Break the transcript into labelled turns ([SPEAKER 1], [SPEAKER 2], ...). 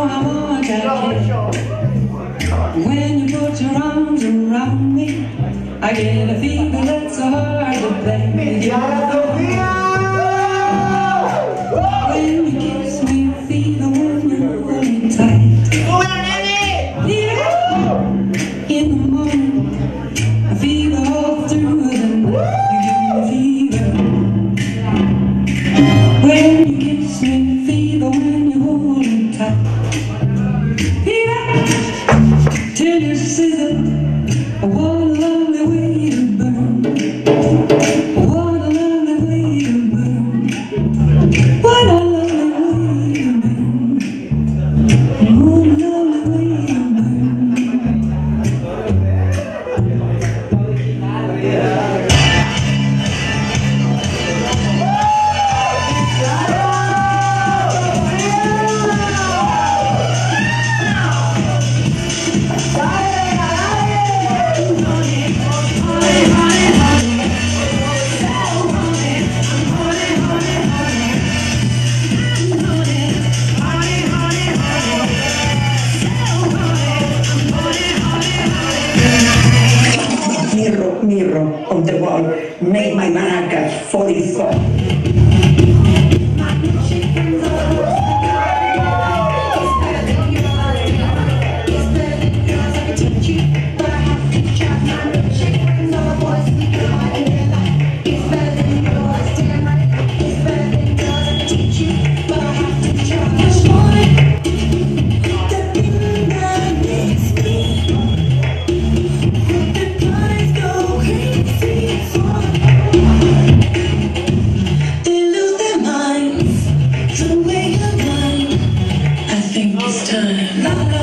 [SPEAKER 1] know how much I care. When you put your arms around me, I get a feeling that's so hard to bear. When you kiss me, I feel when you hold me tight. In the morning, I feel all through the night. You give me fever. When you kiss me, fever when you hold me tight. Till you sizzle, what a lovely way to burn. What a lovely way to burn. What a lovely way to burn. What a lovely way to burn.
[SPEAKER 2] Mirror, mirror on the wall, make my maracas fall in fall.
[SPEAKER 1] The way you're mine, I think it's time.